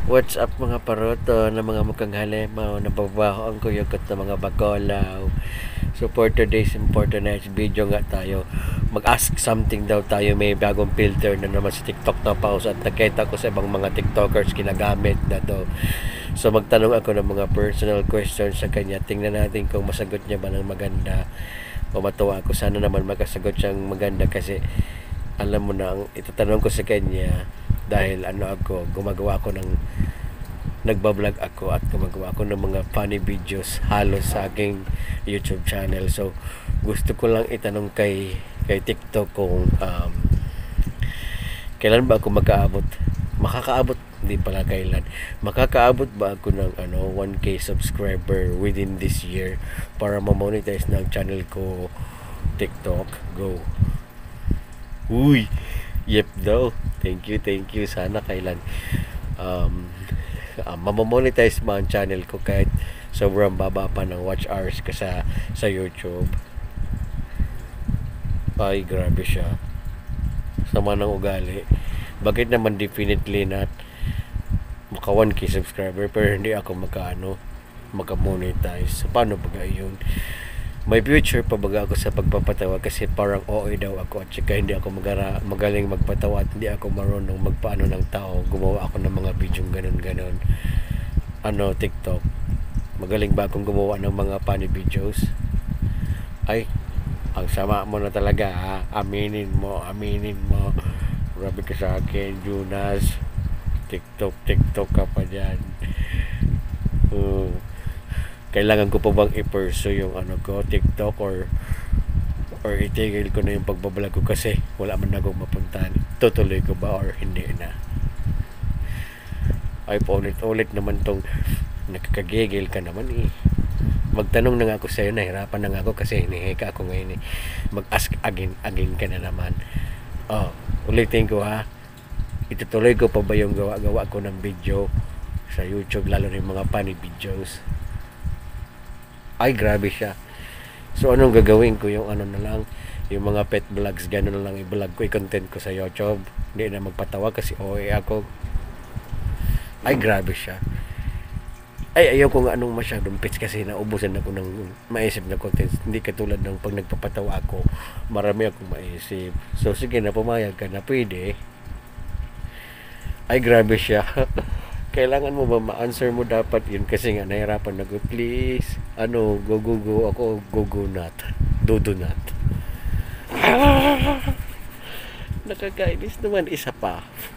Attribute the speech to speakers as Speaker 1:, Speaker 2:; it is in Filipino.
Speaker 1: What's up mga paroto na mga mukhang halimaw, nababaho ang kuyukot na mga bagolaw. So for today's important video nga tayo, mag-ask something daw tayo. May bagong filter na naman sa TikTok na pause at nakita ko sa ibang mga TikTokers ginagamit na to. So magtanong ako ng mga personal questions sa kanya. Tingnan natin kung masagot niya ba ng maganda o matuwa ako. Sana naman makasagot siyang maganda kasi alam mo na ang itatanong ko sa kanya dahil gumagawa ako ng nagbablog ako at gumagawa ako ng mga funny videos halos sa aking YouTube channel. So gusto ko lang itanong kay TikTok kung kailan ba ako makakaabot, hindi pala kailan, makakaabot ba ako ng 1K subscriber within this year para ma-monetize ng channel ko TikTok. Go. Uy, yep daw. Thank you. Sana kailan mamamonetize mo ang channel ko kahit sobrang baba pa ng watch hours ka sa YouTube. Ay, grabe siya. Sama ng ugali. Bakit naman definitely not maka 1K subscriber pero hindi ako maka-monetize? Paano ba yun? May future pa baga ako sa pagpapatawa kasi parang OA daw ako at saka hindi ako magaling magpatawa at hindi ako marunong magpaano ng tao. Gumawa ako ng mga video ganon. TikTok. Magaling ba akong gumawa ng mga funny videos? Ay, ang sama mo na talaga ha. Aminin mo. Grabe ka sa akin, Jonas. TikTok ka pa dyan. Kailangan ko pa bang i-pursue yung TikTok or itigil ko na yung pagbablog ko kasi wala man akong mapuntahan. Tutuloy ko ba or hindi na? Ay, paulit-ulit naman tong nakakagigil ka naman eh. Magtanong na nga ako sa'yo, nahirapan na nga ako kasi hinihika ako ngayon eh. Mag-ask again ka na naman. Ulitin ko ha. Itutuloy ko pa ba yung gawa ko ng video sa YouTube, lalo na yung mga funny videos? Ay, grabe siya. So anong gagawin ko? Yung na lang, yung mga pet vlogs, gano'n na lang i-vlog ko, i-content ko sa YouTube. Hindi na magpatawa kasi OA ako. Ay, grabe siya. Ay, ayaw ko nga anong masyadong pitch kasi naubusan ako ng maisip na content. Hindi katulad ng pag nagpapatawa ako, marami akong maisip. So sige na, pumayag ka na, pwede. Ay, grabe siya. Kailangan mo ba ma-answer mo dapat yun kasi nga nahirapan ako. Please, go ako, go not, do not. Nakakainis naman. Isa pa,